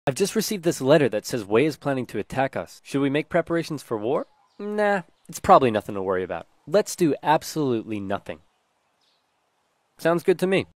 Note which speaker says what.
Speaker 1: I've just received this letter that says Wei is planning to attack us. Should we make preparations for war? Nah, it's probably nothing to worry about. Let's do absolutely nothing. Sounds good to me.